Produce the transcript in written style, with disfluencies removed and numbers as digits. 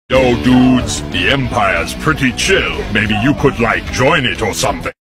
Yo dudes, the Empire's pretty chill. Maybe you could like join it or something.